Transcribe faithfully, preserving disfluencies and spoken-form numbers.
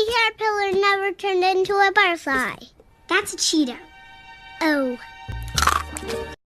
caterpillar never turned into a butterfly? That's a cheetah. Oh.